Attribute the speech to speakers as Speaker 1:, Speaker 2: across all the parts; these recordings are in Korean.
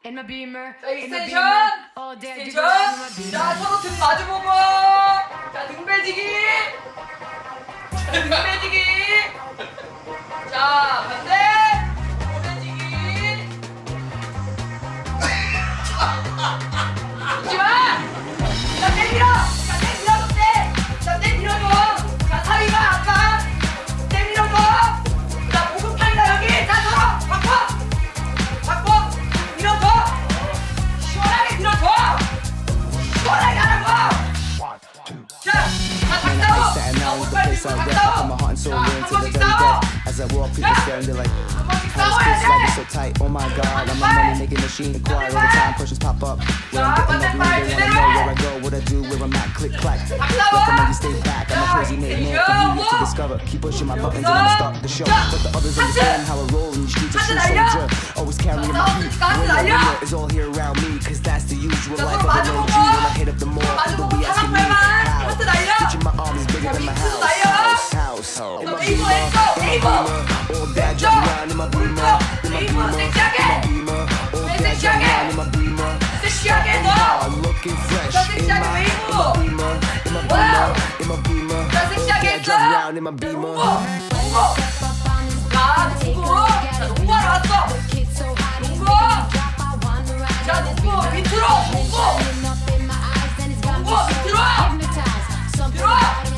Speaker 1: In my beamer.
Speaker 2: 자,
Speaker 1: in my
Speaker 2: 익스텐션!
Speaker 1: beamer. All day I do
Speaker 2: 익스텐션!
Speaker 1: it in my beamer.
Speaker 2: 자, 서로 등 마주보고! 자, 등 빼지기! 자, 등 빼지기! 자, 반대! 오래지기! 웃지 마! 자, 내밀어! 자, 내밀어도 돼! 자, 내밀어줘! 자, 사위가 아까 내밀어줘! 자, 목욕탕이다, 여기! 자, 서로! 바꿔! 바꿔! 밀어줘! 시원하게 밀어줘! 시원하게 하라고! 자, 다 싸워! 자, 오른발 밀고 다 싸워! 자, 한 번씩 싸워!
Speaker 3: As I walk, people staring, they're like,
Speaker 2: 한 번씩
Speaker 3: how
Speaker 2: 싸워야
Speaker 3: is this life
Speaker 2: 돼!
Speaker 3: so tight? Oh my god, I'm a money making machine, quiet all the time, questions pop up. Where I'm getting my green, they wanna know where I go, what I do, where I'm at, click clack. Recommend you stay back, I'm a crazy name, man, for you yet to discover. Keep pushing my buttons and I'ma start the show. But the others understand how I roll in the streets, a true soldier. Always carrying my heat, when is all here around me, cause that's the usual life of an OG. When I hit up the mall, people be asking me how. Switching my arms is bigger than my house. In my beamer, all that jump around in my beamer, in my beamer, all that jump around in my beamer. I'm looking fresh in my beamer, in my beamer, in my beamer, all that jump around in my beamer.
Speaker 2: 자, 농구하러 왔어! 농구! 자, 농구 밑으로! 농구! 농구 밑으로! 밑으로!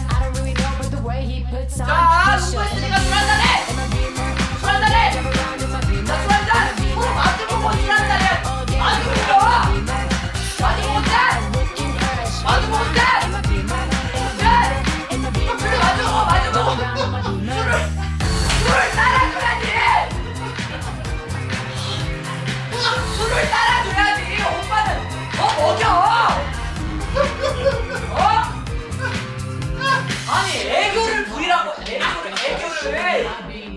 Speaker 2: 자, 농구했으니까 술 한잔해! 술 한잔해! 자, 술 한잔! 서로 마주보고 술 한잔해! 마주보고 있어! 마주보고 있어! 마주보고 있어! 그래, 마주보고! 술을 따라줘야지! 술을 따라줘야지! 오빠는 먹여! 아니 애교를 부리라고 애교를